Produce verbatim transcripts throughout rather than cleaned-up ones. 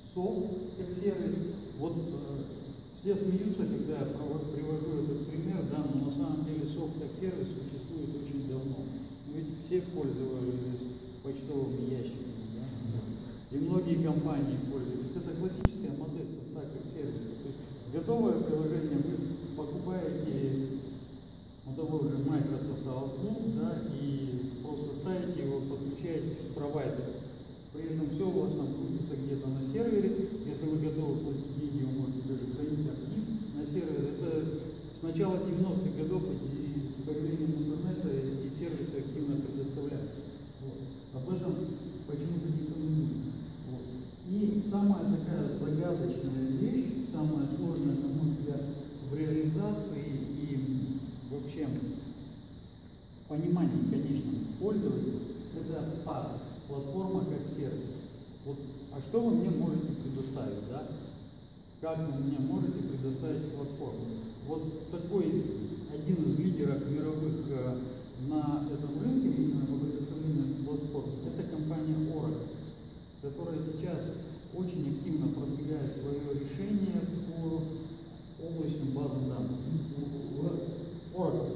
софт как сервис. Вот э, все смеются, когда я привожу этот пример, да, но на самом деле софт как сервис существует очень давно. Ведь все пользовались почтовыми ящиками, да? И многие компании пользуются. Это классическая модель софта как сервиса. То есть готовое приложение вы покупаете, вот вы уже Microsoft Outlook, да, и просто ставите его, подключаетесь к провайдеру. При этом все у вас там крутится где-то на сервере. Если вы готовы платить деньги, вы можете даже хранить архив на сервере. Это с начала девяностых годов и с появлением интернета эти сервисы активно предоставляют. Вот. Об этом почему-то никто не думает. Вот. И самая такая загадочная вещь, самая сложная, на мой взгляд, в реализации и вообще понимании конечном пользователя, это пас. Платформа как сервис. Вот, а что вы мне можете предоставить, да? Как вы мне можете предоставить платформу? Вот такой один из лидеров мировых э, на этом рынке, именно в предоставлении платформ, это компания Oracle, которая сейчас очень активно продвигает свое решение по облачным базам данных. Oracle.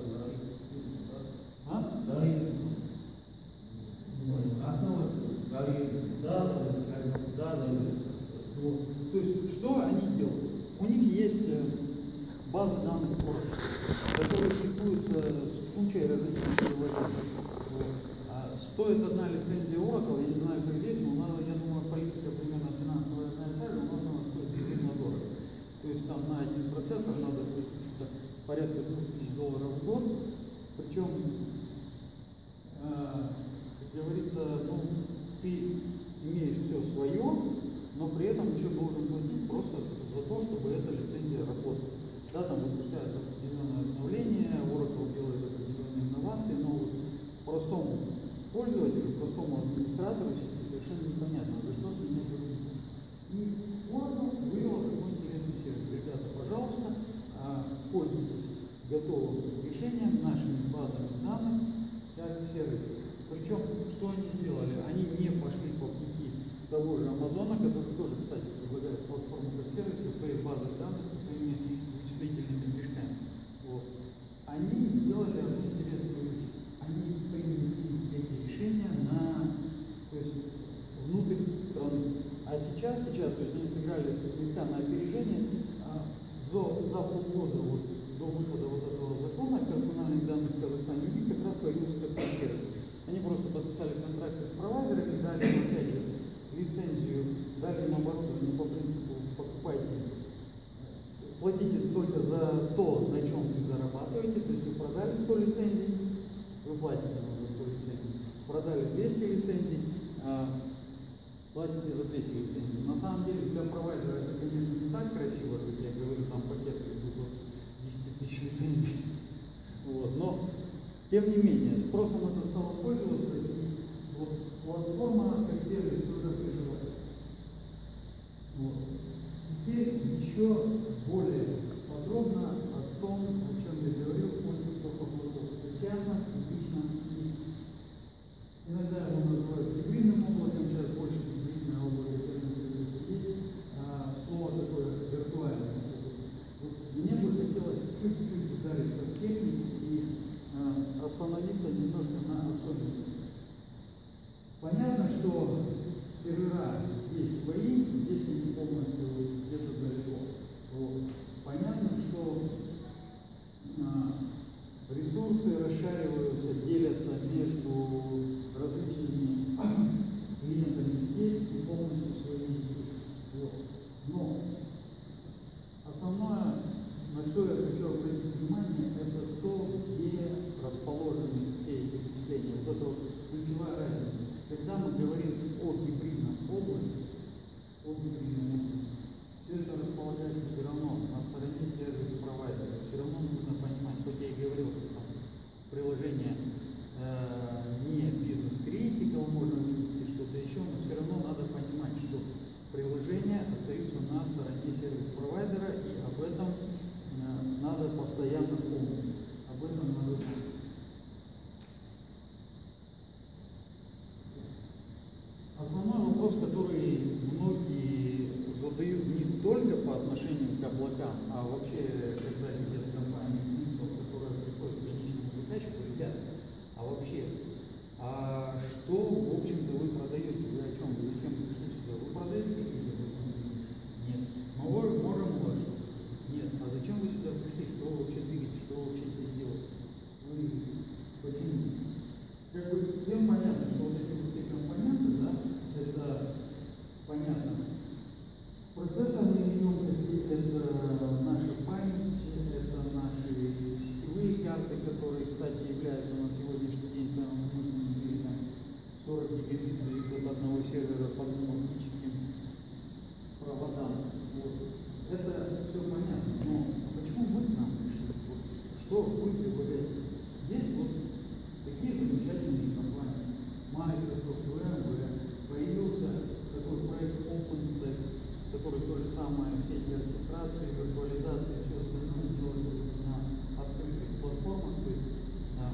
А? Основа Гарри. Да, да, да, да. Вот. То есть, что они делают? У них есть базы данных, которые сликуются с кучей различных приложений. Вот. А стоит одна лицензия Oracle, я не знаю, как здесь, но надо, я думаю, политика примерно финансовая одна и та же, у нас она стоит безумно дорого. То есть там на один процессор надо порядка двух тысяч долларов в год, причем как говорится, ну, ты имеешь все свое, но при этом еще должен платить просто за то, чтобы эта лицензия работала. Да, там выпускаются определенные обновления, Oracle делает определенные инновации, но вот простому пользователю, простому администратору сети совершенно непонятно, за что с меня берут. И Oracle вывел такой интересный сервис. Ребята, пожалуйста, пользуйтесь готовым решением, нашими базами данных, как сервис. Причем, что они сделали? Они не пошли по пути того же Амазона, который тоже, кстати, предлагает платформу как сервис со своей базой данных, со своими вычислительными движками. Вот. Они сделали одну интересную вещь. Они принесли эти решения на, то есть, внутрь страны. А сейчас, сейчас, то есть они сыграли слегка на опережение, а за, за полгода вот, до выхода вот этого закона персональных данных в Казахстане, у них как раз появился такой сервис. Они просто подписали контракты с провайдерами, дали им, опять же, лицензию, дали им оборудование по принципу покупайте, платите только за то, на чем вы зарабатываете, то есть вы продали сто лицензий, вы платите за сто лицензий, продали двести лицензий, а, платите за двести лицензий. На самом деле для провайдера это, конечно, не так красиво, как я говорю, там пакеты идут от десяти тысяч лицензий. Вот, но тем не менее, спросом это стало пользоваться, и вот платформа как сервис тоже приживает. Вот. Теперь еще более подробно о том, о чем я говорил, пользоваться по поводу частных, лично и иногда его называют гибридным облаком, сейчас больше гибридное облако есть, а, слово такое виртуальное. Вот мне бы хотелось чуть-чуть удариться в технику и а, остановиться немножко на особенностях. Понятно, что сервера есть свои, здесь они полностью где-то далеко. Вот. Понятно, что а, ресурсы расшариваются, делятся между различными клиентами здесь и полностью свои. Вот. Но основное, на что я хочу обратить внимание, это то, где расположены все эти вычисления. Вот это вот ключевая разница. Когда мы говорим о гибридном облаке, о гибридном облаке, все это располагается все равно на стороне сервис-провайдера. Все равно нужно понимать, хоть я и говорил, что там приложение э, не бизнес-критикал, можно вынести что-то еще, но все равно надо понимать, что приложения остаются на стороне сервис-провайдера, и об этом э, надо постоянно помнить. Об этом надо помнить. Основной вопрос, который многие облакам, а вообще, когда видят компании, которые приходят к конечному заказчику, ребят, а вообще, а что, в общем-то, вы продаете? Вы о чем? Вы зачем пришли сюда? Вы продаете какие-то автомобили? Нет. Мы можем у вас что-то? Нет. А зачем вы сюда пришли? Что вы вообще двигаете? Что вы вообще здесь делаете? Вы почему? Как бы всем понятно, что вот эти вот все компоненты, да, это понятно. Процессорные емкости – это наша память, это наши сетевые карты, которые, кстати, являются на сегодняшний день самым мощным в мире, там сорок гигабит дают от одного сервера по двум оптическим проводам. Вот. Это все понятно, но почему вы к нам пришли? Вот. Что вы предлагаете? Есть вот такие замечательные компании. Microsoft, ви эм ви, появился такой проект OpenStack, который то же самое, все эти оркестрации, виртуализации и все остальное делают на открытых платформах, то есть да,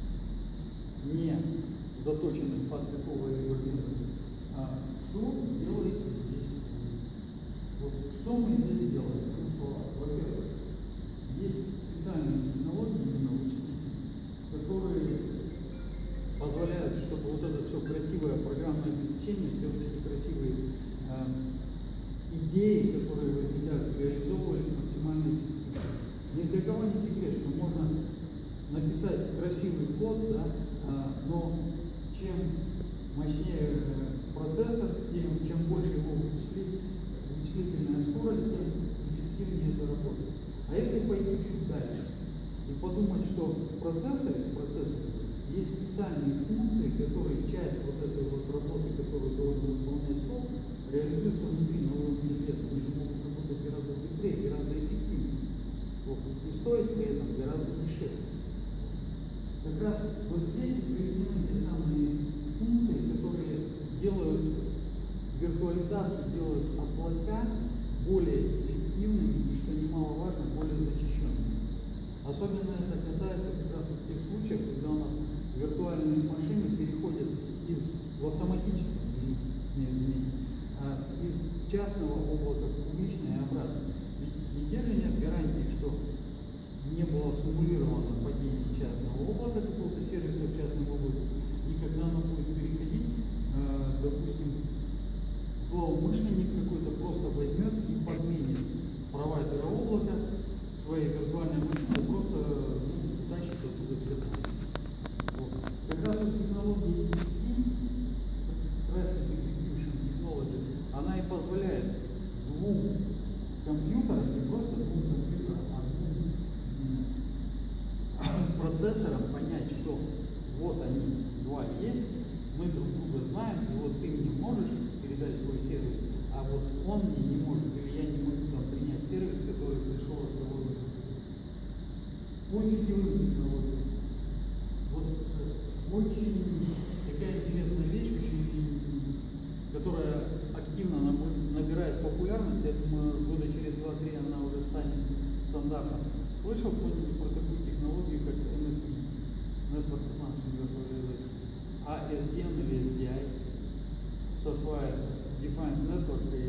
не заточенных под какого-либо метода. А что делаете здесь? Вот что мы здесь делаем? Ну, что, во-первых, есть специальные технологии, именно вычислительные, которые позволяют, чтобы вот это все красивое программное обеспечение, все вот эти красивые э, идеи, которые возникают, реализовывались максимально эффективно. Ни для кого не секрет, что можно написать красивый код, да, а, но чем мощнее процессор, тем чем больше его вычислительная скорость, тем эффективнее это работает. А если пойти чуть дальше и подумать, что в процессоре, в процессоре есть специальные функции, которые часть вот этой вот работы, которую должен выполнять софт, реализуется внутри на уровне железа. Они же могут работать гораздо быстрее, гораздо эффективнее. Вот. И стоит при этом гораздо дешевле. Как раз вот здесь приведены те самые функции, которые делают виртуализацию, делают облака более эффективными и, что немаловажно, более защищенными. Особенно это касается как раз тех случаев, когда у нас виртуальные машины переходят из в автоматическом, из частного облака в публичное и обратно. Ведь нигде же нет гарантии, что не было симулировано падение частного облака, какого-то сервиса в частном облаке, и когда оно будет переходить, э, допустим, злоумышленник какой-то просто возьмет и подменит провайдера облака своей виртуальной машиной, просто ну, утащит оттуда все данные. Вот. Как раз вот технология икс ти, Trusted Execution Technology, она и позволяет двум компьютерам, не просто двум компьютерам, а двум процессорам понять, что вот они два есть, мы друг друга знаем, и вот ты мне можешь передать свой сервис, а вот он мне не может, или я не могу там принять сервис, который пришел от кого-то. По сетевым технологиям. Вот очень такая интересная вещь, очень, которая активно набирает популярность. Я думаю, года через два-три она уже станет стандартом. Слышал кто-нибудь про такую технологию, как эн эф ви, Network Function Virtualization, а эс ди эн или эс ди ай, Software Defined Network и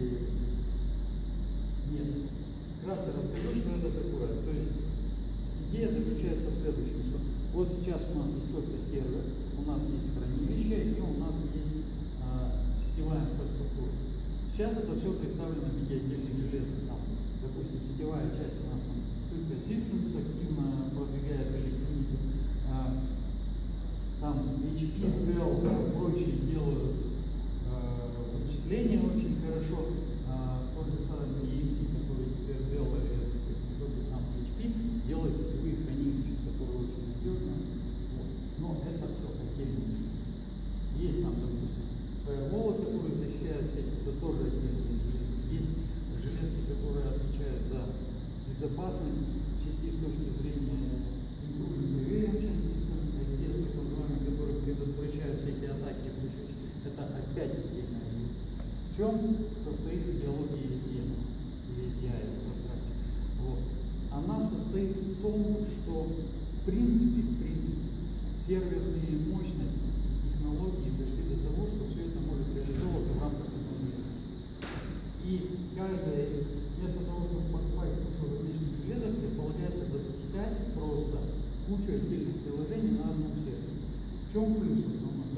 нет. Вкратце расскажу, что это такое. То есть идея заключается в следующем, что вот сейчас у нас есть только сервер, у нас есть хранилище и у нас есть а, сетевая инфраструктура. Сейчас это все представлено в виде отдельных желез. Там, допустим, сетевая часть у нас там Cisco Systems активно продвигает электронику. А, там эйч пи, Dell и прочие делают а, вычисления очень хорошо. А, тот же самый и эм си, который теперь Dell или тот же самый эйч пи, делает сетевые хранилища, которые очень надежны. Вот. Но это все отдельно. Есть там, допустим, фаерволы, которые защищают сеть, это тоже отдельные железки. Есть железки, которые отвечают за безопасность сети с точки зрения intrusion prevention system, ай пи эс, так называемые, которые предотвращают все эти атаки. Это опять отдельная железка. В чем состоит идеология эс ди эн или эс ди ай? Вот. Она состоит в том, что в принципе, в принципе, серверные мощности и технологии дошли до того, что все это может реализовываться в рамках одного железа. И каждая, вместо того, чтобы покупать кучу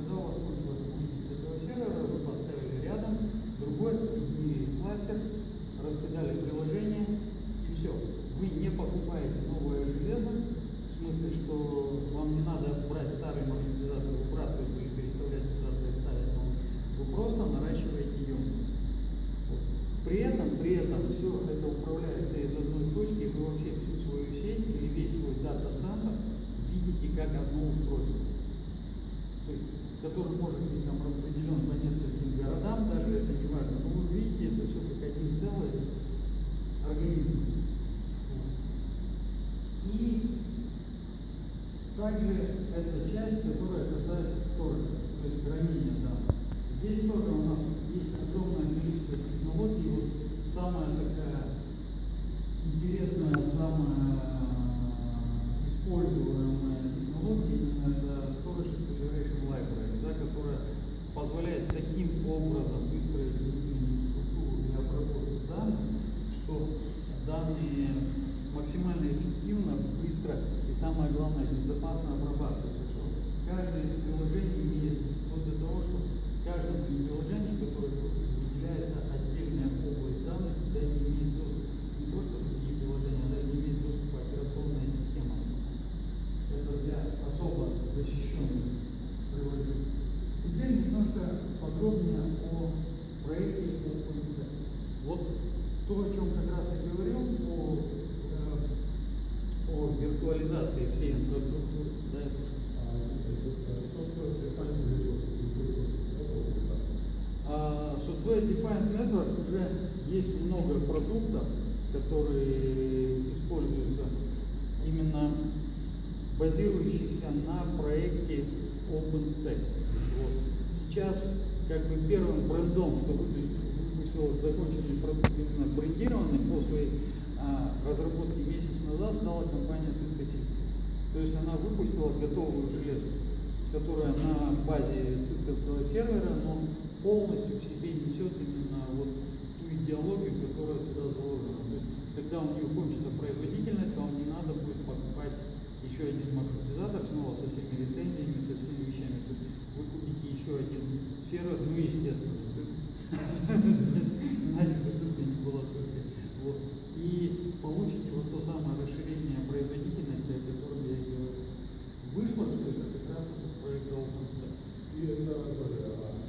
когда у вас кончилась мощность этого сервера, вы поставили рядом другой и кластер, раскидали приложение и все. Вы не покупаете новое железо, в смысле, что вам не надо брать старый маршрутизатор, выбрасывать или переставлять куда-то и ставить новый. Вы просто наращиваете емкость. При этом, при этом все это управляется из одной точки, и вы вообще всю свою сеть или весь свой дата-центр видите как одно устройство, то есть, который может быть там распределен по нескольким городам, даже это не важно, но вы видите это все как один целый организм. И также это часть, которая касается сторожа, то есть хранения данных. Здесь тоже у нас есть огромное количество технологий. Вот самая такая интересная, самая используемая технология это Storage Acceleration Library, да, которая позволяет таким образом выстроить внутреннюю структуру и обработку данных, что данные максимально эффективно, быстро и самое главное безопасно обрабатываются. Каждое из приложений имеет вплоть до того, что каждому из приложений, которое выделяется отдельная область данных, куда не имеет доступа не то что другие приложения, а даже не имеет доступа операционная система. Это для особо защищенных приложений. Теперь немножко подробнее о проекте OpenStack. Вот то, о чем как раз я говорил, о, э, о виртуализации всей инфраструктуры. Да, Software Defined Network уже есть много продуктов, которые используются именно базирующихся на проекте OpenStack. Вот. Сейчас как бы первым брендом, кто выпустил законченный продукт именно брендированный по своей а, разработке месяц назад, стала компания Cisco Systems. То есть она выпустила готовую железку, которая на базе цисковского сервера, но полностью в себе несет именно вот ту идеологию, которая туда заложена. То есть, когда у нее кончится производительность, вам не надо будет покупать еще один маршрутизатор снова со всеми лицензиями, со всеми вещами. То есть вы купите еще один сервер, ну естественно, иначе бы Cisco не было Cisco. Вот. И получите вот то самое расширение производительности, о котором я и говорю. Вышло все это как раз с проекта OpenStack. И это тоже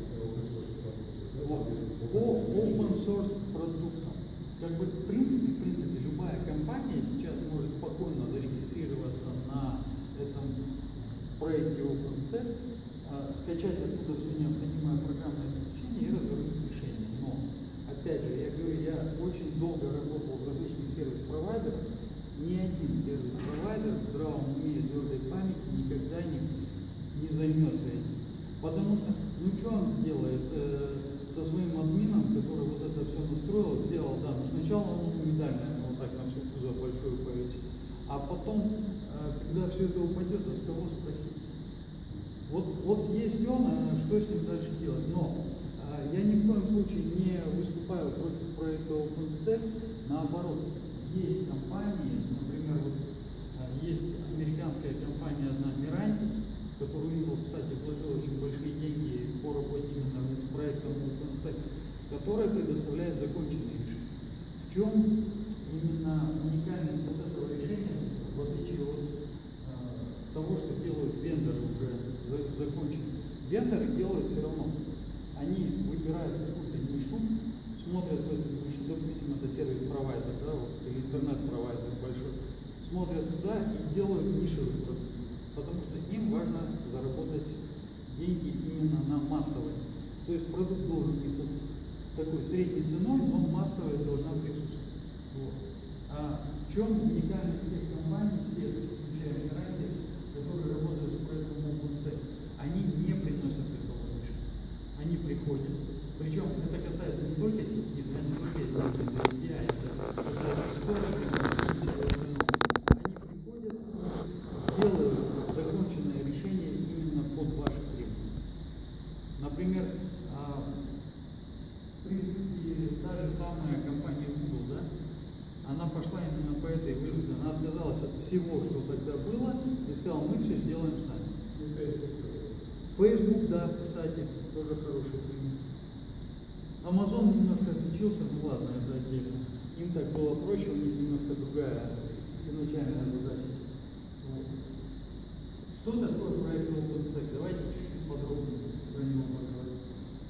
по open source продуктам. Как бы в принципе, в принципе, любая компания сейчас может спокойно зарегистрироваться на этом проекте OpenStack, скачать оттуда все необходимое программное обеспечение и развернуть решение. Но, опять же, я говорю, я очень долго работал в различных сервис-провайдерах. Ни один сервис-провайдер в здравом уме и твердой памяти никогда не, не займется этим. Потому что, ну что он сделает э, со своим админом, который вот это все настроил, сделал, да, ну сначала он медальный, вот так на всю кузов большую повесит, а потом, э, когда все это упадет, а с кого спросить? Вот, вот есть он, а что с ним дальше делать? Но э, я ни в коем случае не выступаю против проекта OpenStack, наоборот, есть компании, например, вот, э, есть американская компания одна Mirantis, которую Intel, кстати, вложил очень большие деньги по работе именно с проектом OpenStack, которая предоставляет законченные решения. В чем именно уникальность вот этого решения, в отличие от э, того, что делают вендоры уже законченные? Вендоры делают все равно. Они выбирают какую-то нишу, смотрят в эту нишу, допустим, это сервис-провайдер, да, вот, или интернет-провайдер большой, смотрят туда и делают нишевый продукт. Потому что им важно заработать деньги именно на массовость. То есть продукт должен быть с такой средней ценой, но массовость должна присутствовать. Вот. А в чем уникальность тех компаний, всех, включая Mirantis, которые работают с проектом OpenStack? Они не приносят этого решения. Они приходят. Причем это касается не только сети, да, не только эй пи ай, это касается истории, они приходят и делают законченное решение именно под ваши требования. Например, в принципе, та же самая компания Google, да, она пошла именно по этой эволюции. Она отказалась от всего, что тогда было, и сказала, мы все сделаем сами. Facebook, да, кстати, тоже хороший пример. Amazon немножко отличился, ну ладно, это отдельно. Им так было проще, у них немножко другая изначальная задача. Вот. Что такое проект OpenStack? Давайте чуть-чуть подробнее про него поговорим.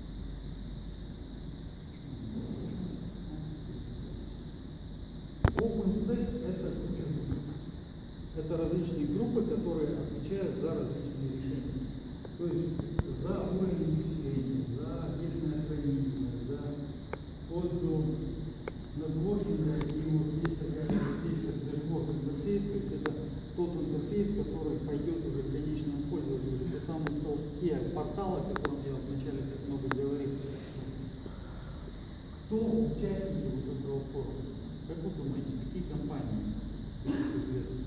OpenStack — это куча групп. Это различные группы, которые отвечают за различные решения. То есть за уровень вычисления, за отдельное хранение, за код до нетворкинга. И вот есть такая вещь, как dashboard интерфейс, то есть это тот интерфейс, который пойдет уже к конечному пользователю. Это самый селф-кер портал, о котором я вначале так много говорил. Кто участники вот этого форума? Как вы думаете, какие компании известны?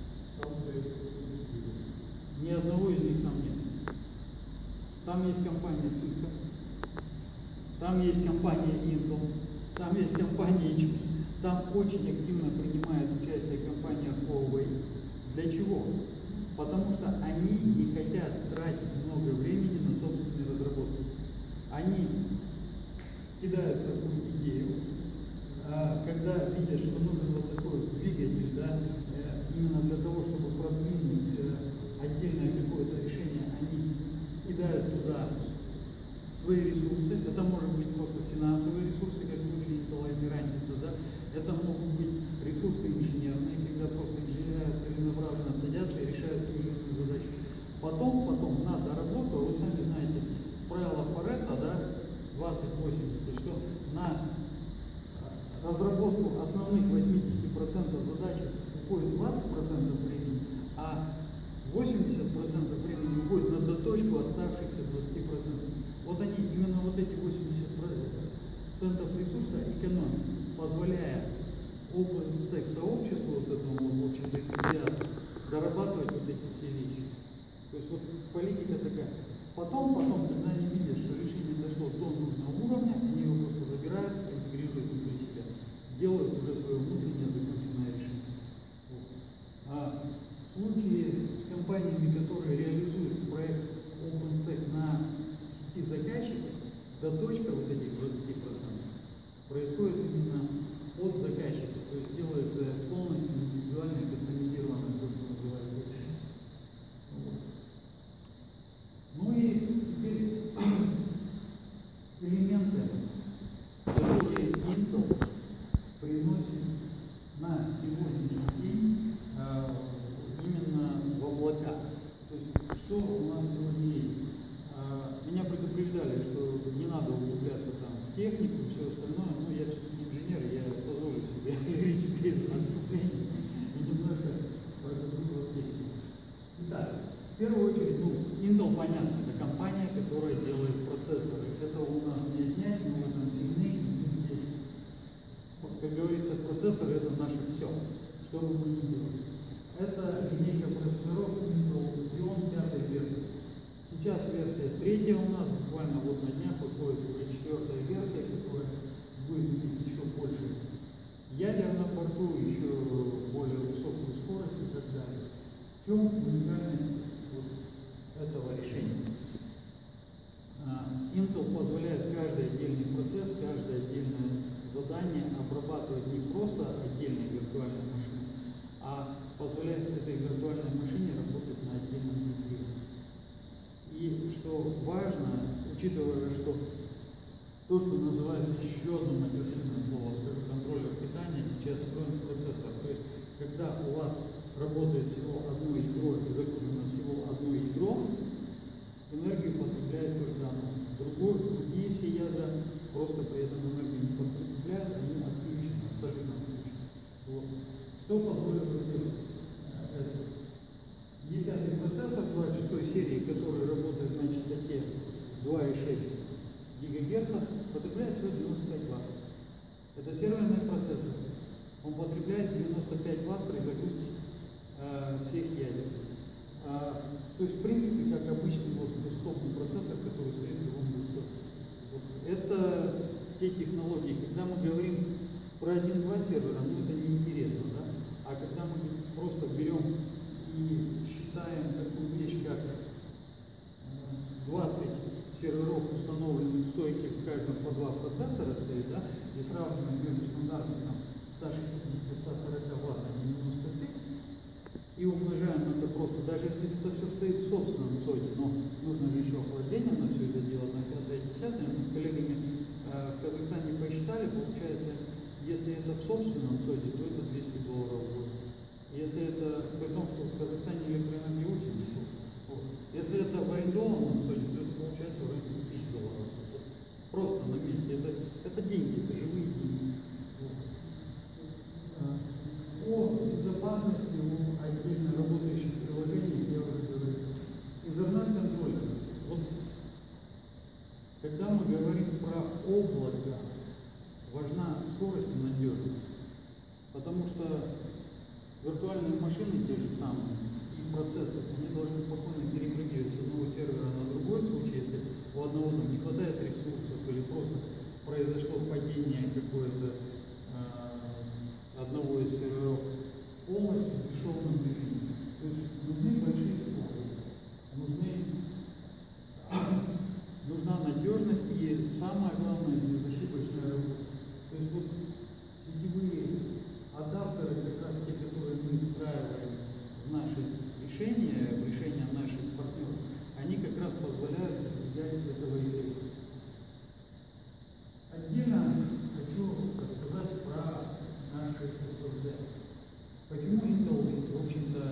Ни одного из них там нет. Там есть компания Cisco, там есть компания Intel, там есть компания эйч пи, там очень активно принимает участие компания Huawei. Для чего? Потому что они не хотят тратить много времени на собственные разработки. Они кидают такую идею, когда видят, что нужен вот такой двигатель, да, именно для того, чтобы продвинуть отдельное какое-то решение, они кидают туда свои ресурсы. Это может быть просто финансовые ресурсы, как в случае Intel и Mirantis, да? Это могут быть ресурсы инженерные, когда просто инженеры целенаправленно садятся и решают ту или иную задачу. Потом, потом на доработку, вы сами знаете, правило Паретта, да, двадцать восемьдесят, что на разработку основных восемьдесят процентов задач уходит двадцать процентов времени, а восемьдесят процентов времени уходит на доточку оставшихся двадцать процентов. Вот они, именно вот эти восемьдесят процентов ресурса экономят, позволяя OpenStack сообществу, вот этому, в общем-то, энтузиасту, дорабатывать вот эти все вещи. То есть вот политика такая. Потом, потом, когда они видят, что решение дошло до нужного уровня, они его просто забирают и интегрируют внутри себя. Делают уже свое внутреннее законченное решение. Вот. А в случае с компаниями, которые реализуют проект OpenStack на сети заказчиков, доточка вот этих двадцати процентов происходит именно от заказчика. То есть делается полностью индивидуальное, кастомизированное, то, что называется решение. Вот. Ну и теперь элементы, которые Intel приносит на сегодняшний день э, именно в облаках. То есть что у нас сегодня есть? Э, меня предупреждали, что не надо углубляться там в технику и все остальное, но я все-таки инженер, я позволю себе юридическое выступление и немножко пройду в технику. Итак, в первую очередь, ну, Intel, понятно, это компания, которая делает процессоры. Это у нас не отнять, но в этом сильнее. Вот, как говорится, процессоры — это наше все, что бы мы ни делали. Это линейка процессоров Intel Xeon пятой версии. Сейчас версия третья у нас, буквально вот на днях выходит уже четвертая версия, которая будет иметь еще больше ядер на борту, еще более высокую скорость и так далее. В чем уникальность вот этого решения? Intel позволяет каждый отдельный процесс, каждое отдельное задание обрабатывать не просто отдельной виртуальной машиной, а позволяет этой виртуальной машине работать на отдельном компьютере. И что важно, учитывая, что то, что называется еще одно матершинное слово, скажу, контроллер питания, сейчас встроен в процессор. То есть, когда у вас работает всего одно ядро и загружено всего одно ядро, энергию потребляет только оно. Другое, другие все ядра просто при этом энергию не потребляют, они отключены, абсолютно отключены. Вот. Что позволило сделать это? и пять процессор двадцать шестой серии, который работает на частоте два и шесть гигагерца, потребляет всего девяносто пять ватт. Это серверный процессор. Он потребляет девяносто пять ватт при загрузке э, всех ядер. А, то есть, в принципе, как обычный вот десктопный процессор, который стоит в любом десктопе. Вот. Это те технологии. Когда мы говорим про один-два сервера, ну это неинтересно, да? А когда мы просто берем и считаем такую вещь, как серверов установлены стойки в каждом по два процессора стоит, да, и сравниваем между стандартным там, сто шестьдесят - сто сорок ватт на девяносто пять и умножаем это просто, даже если это все стоит в собственном соде, но нужно же еще охлаждение на все это делать, на пятое - десятое, мы с коллегами э, в Казахстане посчитали, получается, если это в собственном соде, то это двести долларов в год. Если это, при том, что в Казахстане электроэнергия очень дешевая. Вот. Если это в арендованном соде, то это получается в районе тысячи долларов. Просто на месте. Это, это деньги, это живые деньги. Вот. О безопасности у отдельно работающих приложений я уже говорил. Интернет-контроль. Вот, когда мы говорим про облако, важна скорость и надежность. Потому что виртуальные машины те же самые, и процессы, они должны спокойно перепрыгивать с одного сервера на другой, в случае, если у одного там не хватает ресурсов или просто произошло падение какое-то э, одного из серверов, полностью в бесшовном режиме. То есть нужны большие скорости, нужны, нужна надежность и самое главное безошибочная работа. То есть вот сетевые адаптеры, как раз те, которые мы встраиваем в наши решения, в решения наших партнеров, они как раз позволяют достигать этого эффекта. Отдельно хочу рассказать про наши эс эс ди. Почему Intel, в общем-то,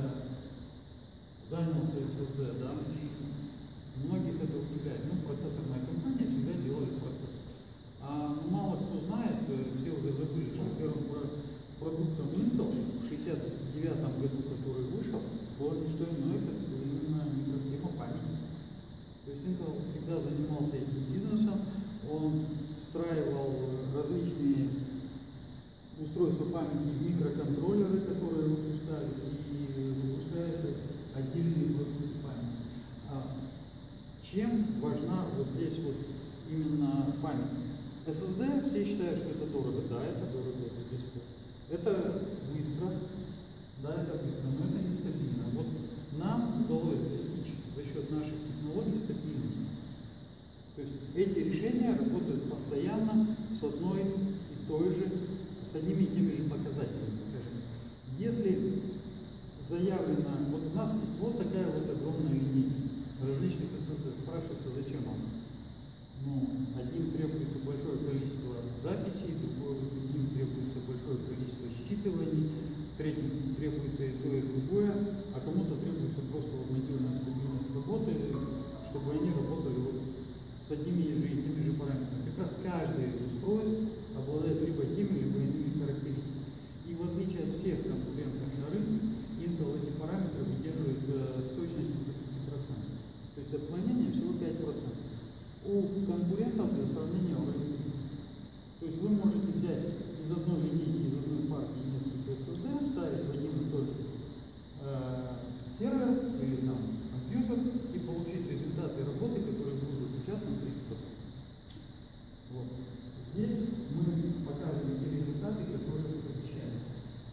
занялся эс эс ди, да? Многих это удивляет. Ну, процессорная компания всегда делает процессор. А мало кто знает, все уже забыли, что первым продуктом Intel в шестьдесят девятом году, который вышел, было не что иное, как именно микросхема памяти. То есть Intel всегда занимался этим бизнесом, он встраивал различные устройства памяти в микроконтроллеры, которые выпускались, и выпускает отдельные продукты памяти. А чем важна вот здесь вот именно память? эс эс ди все считают, что это дорого. Да, это дорого, это бесплатно. Это быстро, да, это быстро, но это нестабильно. Вот нам удалось достичь за счет наших технологий стабильности. То есть эти решения работают постоянно с одной и той же, с одними и теми же показателями, скажем. Если заявлено, вот у нас есть вот такая вот огромная линейка различных эс эс ди, спрашивается, зачем она? Ну, одним требуется большое количество записей, другим требуется большое количество считываний, третьим требуется и то, и другое, а кому-то требуется просто вот надежная стабильность работы, чтобы они работали вот с одними и теми же параметрами. Как раз каждое из устройств обладает либо теми, либо иными характеристиками. И в отличие от всех конкурентов на рынке, Intel эти параметры выдерживает э, с точностью до пяти процентов. То есть отклонение всего пять процентов. У конкурентов для сравнения в районе тридцати. То есть вы можете взять из одной линейки, из одной партии несколько эс эс ди, вставить в один и тот же э, сервер или там компьютер и получить результаты работы, которые будут сейчас на тридцать процентов. Вот. Здесь мы показываем те результаты, которые обещаем.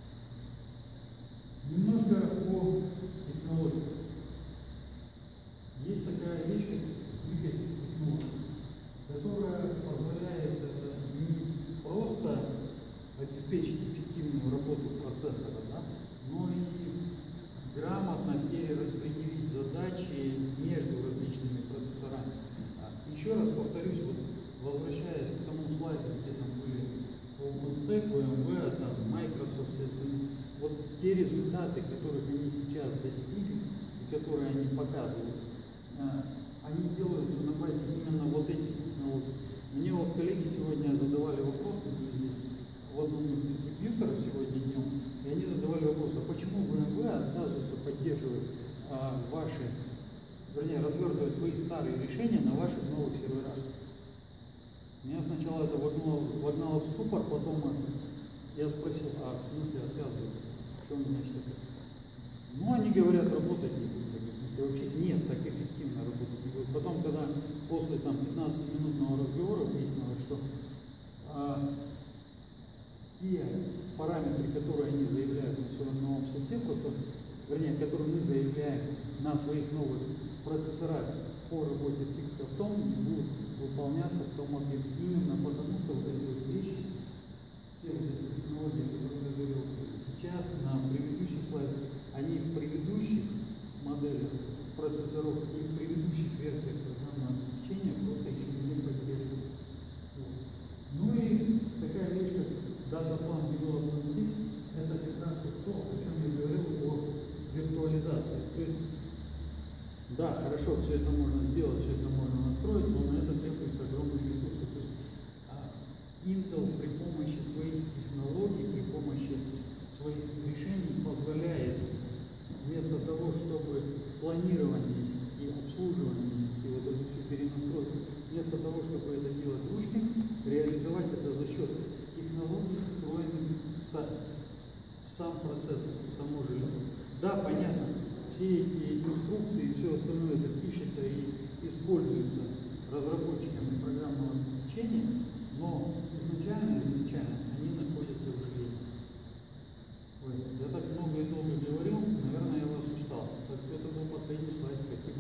Немножко о технологиях. Есть такая вещь, как двигатель технологий, которая позволяет не просто обеспечить эффективную работу процессора, да, но и грамотно перераспределить задачи между различными процессорами. Еще раз повторюсь, вот, возвращаясь к тому слайду, где там были OpenStack, ви эм ви, там, Microsoft, естественно, вот те результаты, которых они сейчас достигли и которые они показывают, они делаются на базе именно вот этих технологий. Мне вот коллеги сегодня задавали вопрос, здесь в одном из дистрибьюторов сегодня днем, и они задавали вопрос, а почему ви эм ви отказывается поддерживать а, ваши, вернее, развертывать свои старые решения на ваших новых серверах? Меня сначала это вогнало, вогнало в ступор, потом я спросил, а в смысле отказываются? Что у меня что-то? Ну, они говорят, работать не будут. Вообще нет, так эффективно работать не будет. Потом, когда после там пятнадцатиминутного разговора выяснилось, что а, те параметры, которые они заявляют на своем новом софте, просто, вернее, которые мы заявляем на своих новых процессорах по работе с X-софтом, не выполняться в том объеме. Именно потому, что вот эти вот вещи, все вот эти технологии, о которых я говорил сейчас, на предыдущих слайдах, они в предыдущих моделях процессоров и в предыдущих версиях программного обеспечения просто еще не поддерживают. Вот. Ну и такая вещь, как Data Plan Development Kit, это как раз вот то, о чем я говорил о виртуализации. То есть, да, хорошо, все это можно сделать, все это можно настроить, но на это требуются огромные ресурсы. То есть, а, Intel при помощи своих технологий, при помощи своих решений позволяет вместо того, чтобы планирование сети, обслуживание сети, вот эту всю перенастройку, вместо того, чтобы это делать ручками, реализовать это за счет технологий, встроенных в сам процессор, в само железо. Да, понятно, все эти инструкции и все остальное это пишется и используется разработчиками программного обеспечения, но изначально, изначально они находятся в железе. Ой, я так много и долго говорил, наверное, я вас устал. Так что это был последний слайд. Спасибо.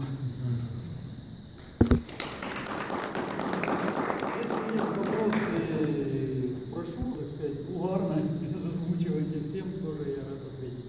Если есть вопросы, прошу, так сказать, угарно, без озвучивания всем, тоже я рад ответить.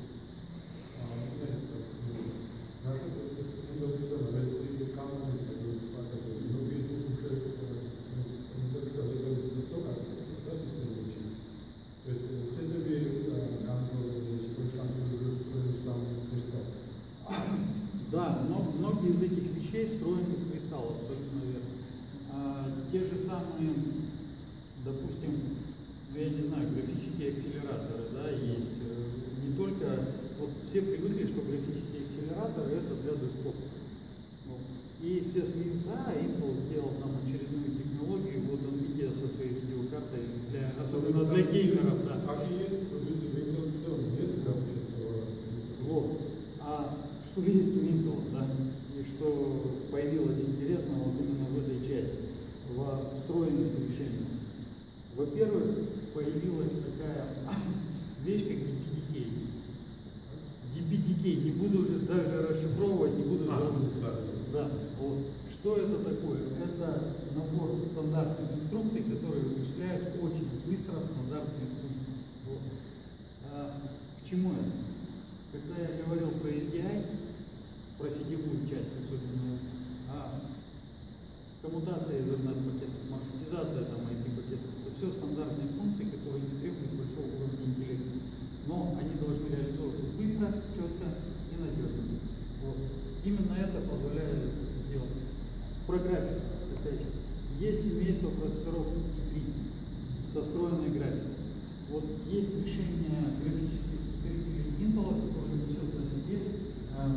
Да, но многие из этих вещей встроены в кристалл, абсолютно верно. А, те же самые, допустим, ну, я не знаю, графические акселераторы, да, есть. Не только, вот все привыкли, что графические акселераторы это для десктопа. Вот. И все смеются, а, Intel сделал там очередную технологию, вот он видео со своей видеокартой, для, особенно для геймеров, да. Так и есть, в Intel все, нет графического. Вот. А что есть у Intel, да, и что появилось интересно вот именно в этой части, во встроенных решениях. Во-первых, появилась такая вещь, как ди пи ди кей. ди пи ди кей, не буду уже даже расшифровывать, не буду а, забыть. да. Да, вот. Что это такое? Это набор стандартных инструкций, которые вычисляют очень быстро стандартные функции. Вот. А, к чему это? Когда я говорил про эс ди ай, про сетевую часть особенно, а, коммутация Ethernet-пакетов, маршрутизация там ай пи-пакетов, это все стандартные функции, которые не требуют большого уровня интеллекта. Но они должны реализовываться быстро, четко и надежно. Вот. Именно это позволяет сделать. Про графику, опять же. Есть семейство процессоров и три со встроенной графикой. Вот есть решение графических ускорителей Intel, которые несет на себе а,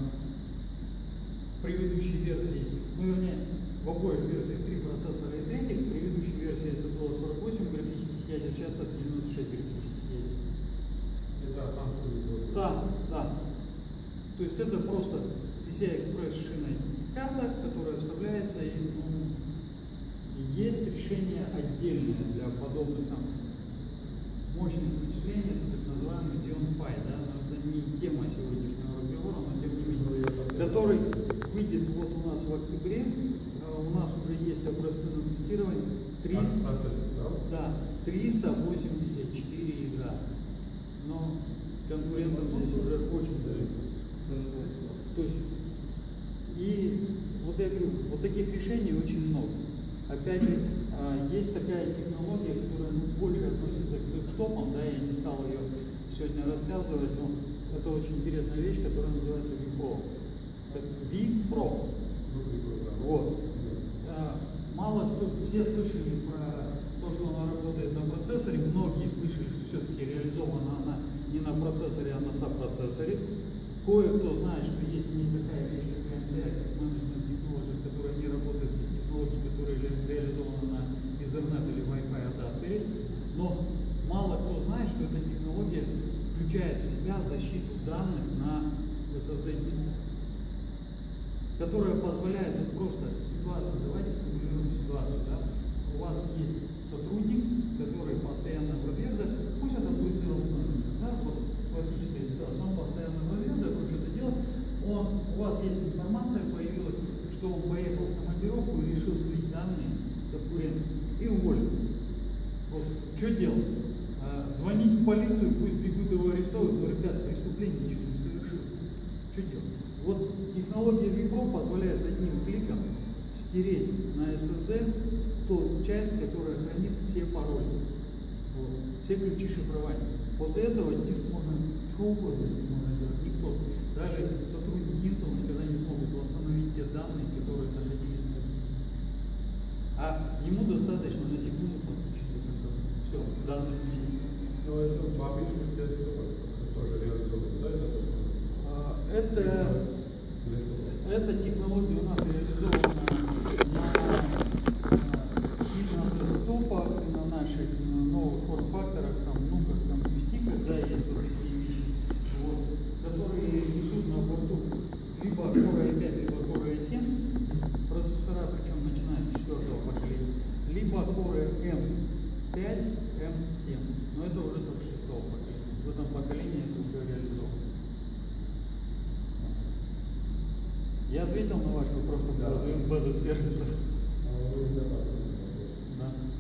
в предыдущей версии, ну вернее, в обоих версиях три процессора и третьих, в предыдущей версии это было сорок восемь графических ядер, сейчас это девяносто шесть графических ядер. Это консоль. Да, да. То есть это просто пи си ай Express шиной карта, которая вставляется, и, ну, и есть решение отдельное для подобных там мощных вычислений, это так называемый Xeon Phi, да, но это не тема сегодняшнего разговора, но тем не менее, который выйдет вот у нас в октябре, у нас уже есть образцы на тестирование, триста, да, триста восемьдесят четыре ядра, но конкурентам здесь уже очень далеко. То есть, и вот я говорю, вот таких решений очень много. Опять же, есть такая технология, которая ну, больше относится к десктопам, да, я не стал ее сегодня рассказывать, но это очень интересная вещь, которая называется vPro. vPro. Вот. Мало кто, все слышали про то, что она работает на процессоре, многие слышали, что все-таки реализована она не на процессоре, а на сопроцессоре. Кое-кто знает, что есть не такая вещь, как эм ди ай, Management Technologies, которая не работает без технологий, которые реализованы на Ethernet или Wi-Fi адаптере. Но мало кто знает, что эта технология включает в себя защиту данных на эс эс ди-дисках, которая позволяет вот просто ситуацию, давайте симулируем ситуацию, да? У вас есть сотрудник, который постоянно в разъездах, пусть это будет sales manager, да? Вот классическая ситуация, он постоянно в разъездах, он что-то делает, он, у вас есть информация, появилась, что он поехал в командировку и решил слить данные, Что делать? А, звонить в полицию, пусть бегут его арестовывают, но, ребят, преступление ничего не совершил. Что делать? Вот технология Випро позволяет одним кликом стереть на эс эс ди ту часть, которая хранит все пароли, вот, все ключи шифрования. После этого диск можно что угодно с ним можно делать. Никто, даже сотрудники Intel никогда не смогут восстановить те данные, которые находились на диске. А ему достаточно на секунду подключиться только все, данные ключи. Ну, это бабушка десктопа тоже реализовано, да? А, Это, эта технология у нас реализована на, и на десктопах, и на наших новых форм-факторах, там, ну, как там, стиках, да, есть вот такие вещи, вот, которые несут на борту либо Core ай пять, либо Core ай семь, процессора, причем начиная с четвертого поколения, либо Core эм пять, эм семь, но это уже только шестого поколения. В этом поколении это уже реализовано. Я ответил на ваш вопрос по поводу embedded сервисов. А, ну, безопасно. Да.